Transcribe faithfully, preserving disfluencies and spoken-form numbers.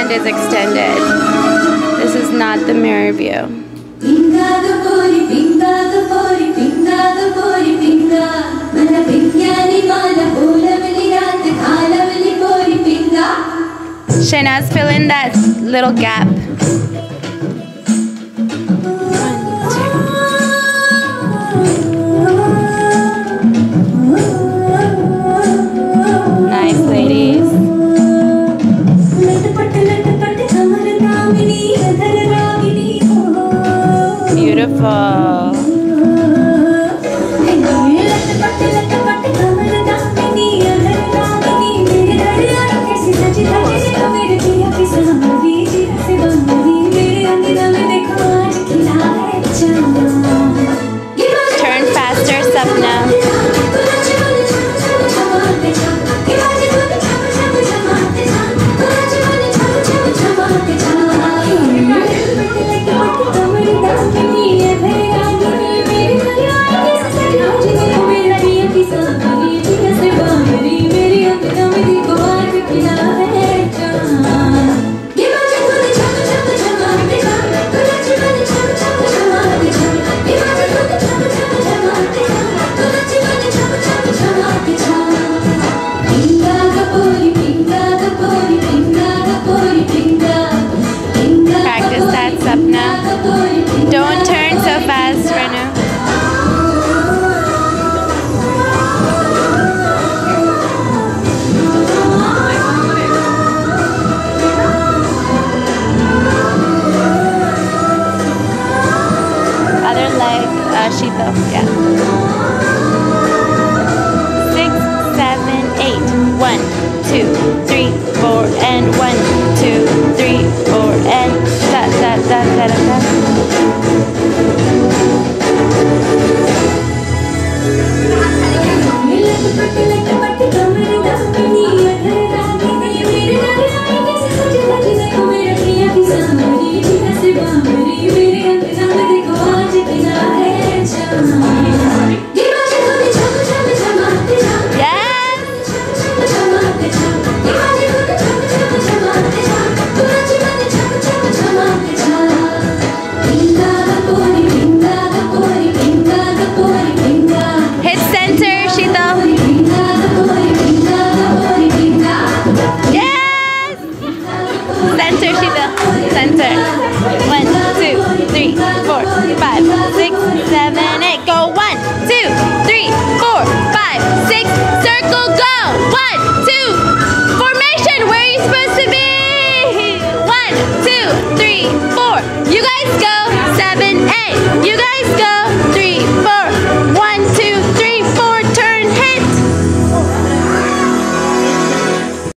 hand is extended. This is not the mirror view. Pinga the pori, pinga the pori, pinga the pori, pinga. Mana pingyani mala, bola veli raat, khala veli pori, pinga. Shahnaz, fill in that little gap. Nice, ladies. Beautiful. Turn faster, Sapna. Practice that, Sapna. Don't turn so fast, Renu. Other leg, uh, Shito, yeah. Six, seven, eight. One, two, three, four, and one, two, three, four, and da da da da da da. Like